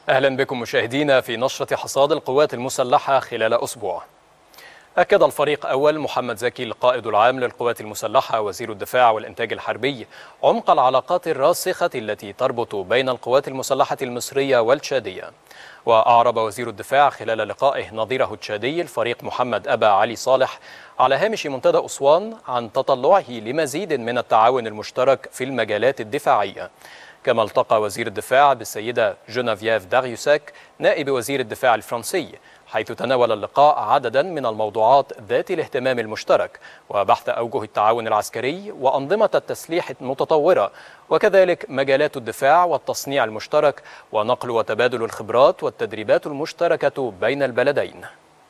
أهلا بكم مشاهدينا في نشرة حصاد القوات المسلحة خلال أسبوع. أكد الفريق أول محمد زكي القائد العام للقوات المسلحة وزير الدفاع والإنتاج الحربي عمق العلاقات الراسخة التي تربط بين القوات المسلحة المصرية والتشادية. وأعرب وزير الدفاع خلال لقائه نظيره التشادي الفريق محمد أبا علي صالح على هامش منتدى أسوان عن تطلعه لمزيد من التعاون المشترك في المجالات الدفاعية. كما التقى وزير الدفاع بالسيدة جونافييف داريوساك نائب وزير الدفاع الفرنسي، حيث تناول اللقاء عددا من الموضوعات ذات الاهتمام المشترك وبحث أوجه التعاون العسكري وأنظمة التسليح المتطورة، وكذلك مجالات الدفاع والتصنيع المشترك ونقل وتبادل الخبرات والتدريبات المشتركة بين البلدين.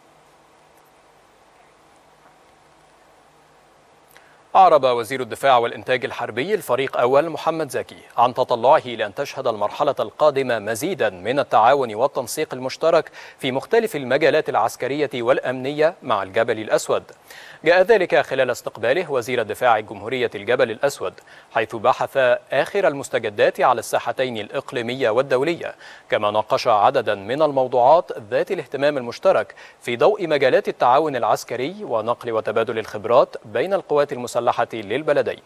أعرب وزير الدفاع والإنتاج الحربي الفريق أول محمد زكي عن تطلعه لأن تشهد المرحلة القادمة مزيدا من التعاون والتنسيق المشترك في مختلف المجالات العسكرية والأمنية مع الجبل الأسود. جاء ذلك خلال استقباله وزير الدفاع جمهورية الجبل الأسود، حيث بحث آخر المستجدات على الساحتين الإقليمية والدولية، كما ناقش عددا من الموضوعات ذات الاهتمام المشترك في ضوء مجالات التعاون العسكري ونقل وتبادل الخبرات بين القوات المسلحة للبلدين.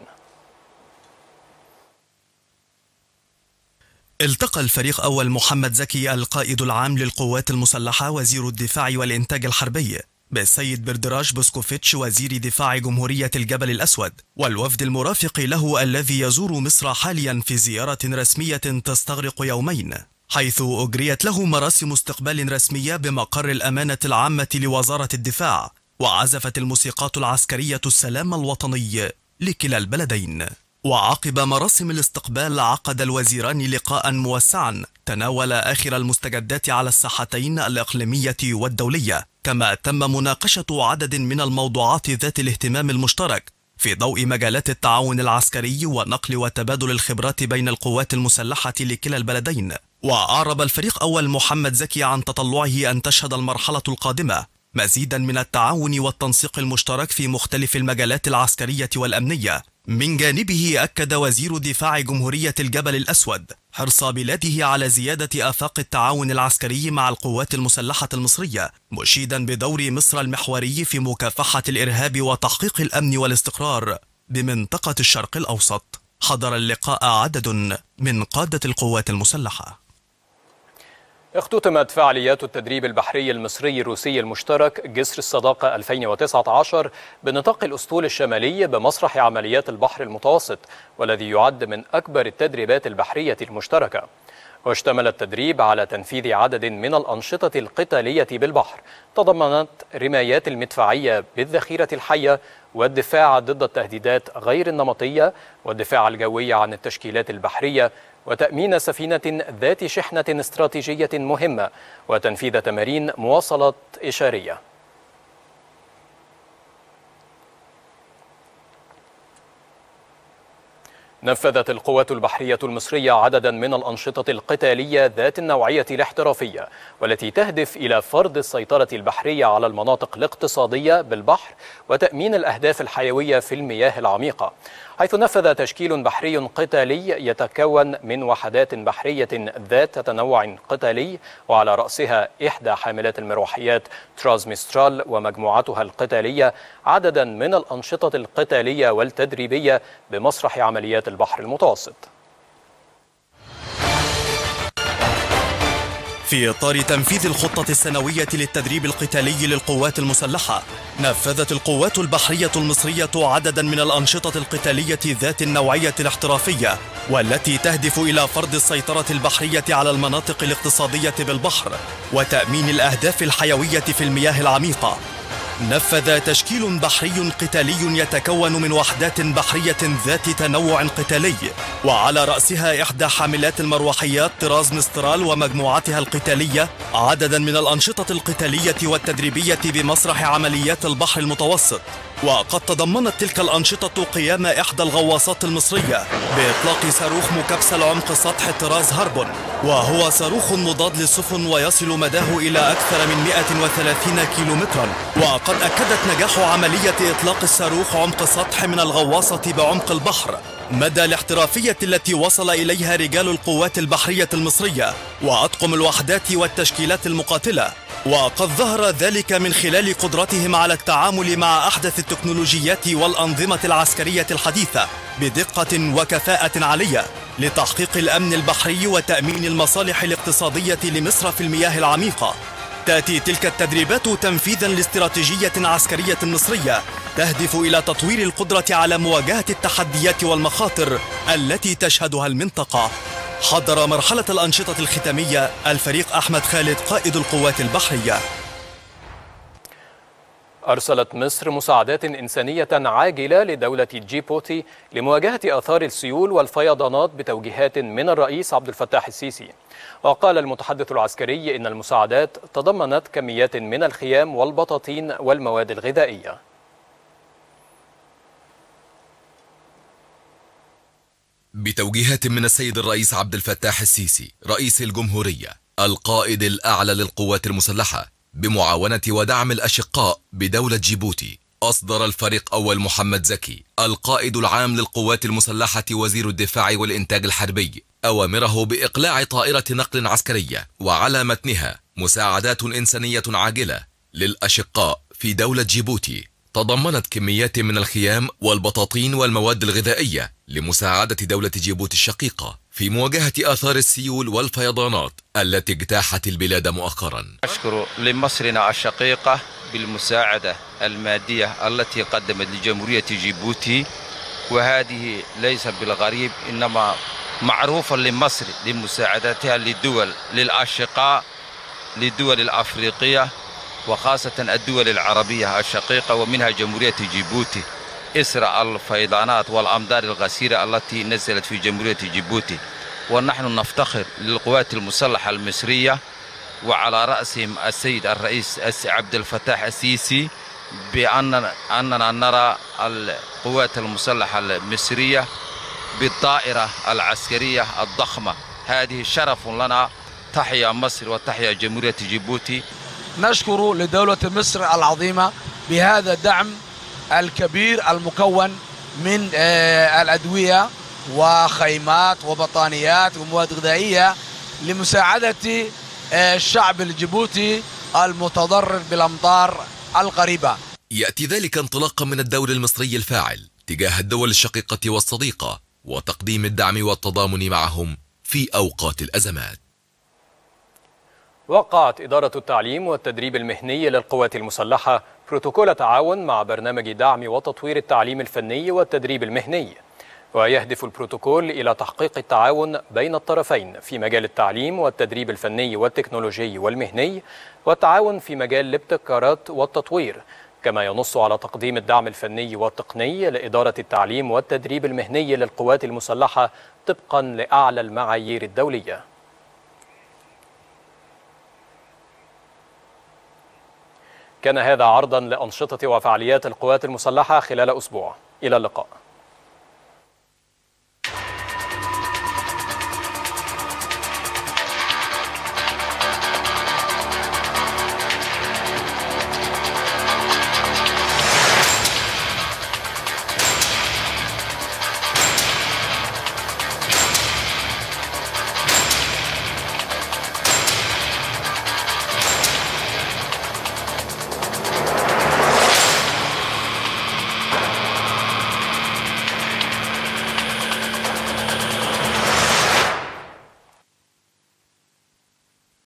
التقى الفريق أول محمد زكي القائد العام للقوات المسلحة وزير الدفاع والإنتاج الحربي بالسيد بردراج بوسكوفيتش وزير دفاع جمهورية الجبل الأسود والوفد المرافق له الذي يزور مصر حاليا في زيارة رسمية تستغرق يومين، حيث أجريت له مراسم استقبال رسمية بمقر الأمانة العامة لوزارة الدفاع، وعزفت الموسيقات العسكرية السلام الوطني لكلا البلدين. وعقب مراسم الاستقبال عقد الوزيران لقاء موسعا تناول آخر المستجدات على الساحتين الإقليمية والدولية، كما تم مناقشة عدد من الموضوعات ذات الاهتمام المشترك في ضوء مجالات التعاون العسكري ونقل وتبادل الخبرات بين القوات المسلحة لكلا البلدين. وأعرب الفريق أول محمد زكي عن تطلعه أن تشهد المرحلة القادمة مزيدا من التعاون والتنسيق المشترك في مختلف المجالات العسكرية والأمنية. من جانبه أكد وزير دفاع جمهورية الجبل الأسود حرص بلاده على زيادة آفاق التعاون العسكري مع القوات المسلحة المصرية، مشيدا بدور مصر المحوري في مكافحة الإرهاب وتحقيق الأمن والاستقرار بمنطقة الشرق الأوسط. حضر اللقاء عدد من قادة القوات المسلحة. اختتمت فعاليات التدريب البحري المصري الروسي المشترك جسر الصداقة 2019 بنطاق الأسطول الشمالي بمسرح عمليات البحر المتوسط، والذي يعد من أكبر التدريبات البحرية المشتركة. واشتمل التدريب على تنفيذ عدد من الأنشطة القتالية بالبحر تضمنت رمايات المدفعية بالذخيرة الحية والدفاع ضد التهديدات غير النمطية والدفاع الجوي عن التشكيلات البحرية وتأمين سفينة ذات شحنة استراتيجية مهمة وتنفيذ تمارين مواصلات إشارية. نفذت القوات البحرية المصرية عددا من الأنشطة القتالية ذات النوعية الاحترافية والتي تهدف إلى فرض السيطرة البحرية على المناطق الاقتصادية بالبحر وتأمين الأهداف الحيوية في المياه العميقة، حيث نفذ تشكيل بحري قتالي يتكون من وحدات بحرية ذات تنوع قتالي وعلى رأسها إحدى حاملات المروحيات ترانسمسترال ومجموعتها القتالية عددا من الأنشطة القتالية والتدريبية بمسرح عمليات البحر المتوسط. في إطار تنفيذ الخطة السنوية للتدريب القتالي للقوات المسلحة، نفذت القوات البحرية المصرية عددا من الأنشطة القتالية ذات النوعية الاحترافية والتي تهدف إلى فرض السيطرة البحرية على المناطق الاقتصادية بالبحر وتأمين الأهداف الحيوية في المياه العميقة. نفذ تشكيل بحري قتالي يتكون من وحدات بحرية ذات تنوع قتالي وعلى رأسها إحدى حاملات المروحيات طراز مسترال ومجموعتها القتالية عددا من الأنشطة القتالية والتدريبية بمسرح عمليات البحر المتوسط، وقد تضمنت تلك الأنشطة قيام إحدى الغواصات المصرية بإطلاق صاروخ مكبسل عمق سطح طراز هاربون، وهو صاروخ مضاد للسفن ويصل مداه إلى أكثر من 130 كيلومترا. وقد أكدت نجاح عملية إطلاق الصاروخ عمق سطح من الغواصة بعمق البحر مدى الاحترافية التي وصل إليها رجال القوات البحرية المصرية وأطقم الوحدات والتشكيلات المقاتلة، وقد ظهر ذلك من خلال قدرتهم على التعامل مع أحدث التكنولوجيات والأنظمة العسكرية الحديثة بدقة وكفاءة عالية لتحقيق الأمن البحري وتأمين المصالح الاقتصادية لمصر في المياه العميقة. تأتي تلك التدريبات تنفيذا لاستراتيجية عسكرية مصرية تهدف إلى تطوير القدرة على مواجهة التحديات والمخاطر التي تشهدها المنطقة. حضر مرحلة الأنشطة الختامية الفريق أحمد خالد قائد القوات البحرية. أرسلت مصر مساعدات إنسانية عاجلة لدولة جيبوتي لمواجهة آثار السيول والفيضانات بتوجيهات من الرئيس عبد الفتاح السيسي. وقال المتحدث العسكري إن المساعدات تضمنت كميات من الخيام والبطاطين والمواد الغذائية. بتوجيهات من السيد الرئيس عبد الفتاح السيسي رئيس الجمهورية القائد الأعلى للقوات المسلحة بمعاونة ودعم الأشقاء بدولة جيبوتي، أصدر الفريق أول محمد زكي القائد العام للقوات المسلحة وزير الدفاع والإنتاج الحربي أوامره بإقلاع طائرة نقل عسكرية وعلى متنها مساعدات إنسانية عاجلة للأشقاء في دولة جيبوتي، تضمنت كميات من الخيام والبطاطين والمواد الغذائية لمساعدة دولة جيبوتي الشقيقة في مواجهة آثار السيول والفيضانات التي اجتاحت البلاد مؤخرا. أشكر لمصرنا الشقيقة بالمساعدة المادية التي قدمت لجمهورية جيبوتي، وهذه ليس بالغريب إنما معروفا لمصر لمساعدتها للدول للأشقاء للدول الأفريقية وخاصة الدول العربية الشقيقة ومنها جمهورية جيبوتي إثر الفيضانات والأمطار الغزيرة التي نزلت في جمهورية جيبوتي. ونحن نفتخر للقوات المسلحة المصرية وعلى رأسهم السيد الرئيس عبد الفتاح السيسي بأننا نرى القوات المسلحة المصرية بالطائرة العسكرية الضخمة. هذه شرف لنا. تحيا مصر وتحيا جمهورية جيبوتي. نشكر لدولة مصر العظيمة بهذا الدعم الكبير المكون من الأدوية وخيمات وبطانيات ومواد غذائية لمساعدة الشعب الجيبوتي المتضرر بالأمطار القريبة. يأتي ذلك انطلاقا من الدور المصري الفاعل تجاه الدول الشقيقة والصديقة وتقديم الدعم والتضامن معهم في أوقات الأزمات. وقعت إدارة التعليم والتدريب المهني للقوات المسلحة بروتوكول تعاون مع برنامج دعم وتطوير التعليم الفني والتدريب المهني، ويهدف البروتوكول إلى تحقيق التعاون بين الطرفين في مجال التعليم والتدريب الفني والتكنولوجي والمهني، والتعاون في مجال الابتكارات والتطوير، كما ينص على تقديم الدعم الفني والتقني لإدارة التعليم والتدريب المهني للقوات المسلحة طبقا لأعلى المعايير الدولية. كان هذا عرضا لأنشطة وفعاليات القوات المسلحة خلال أسبوع. إلى اللقاء.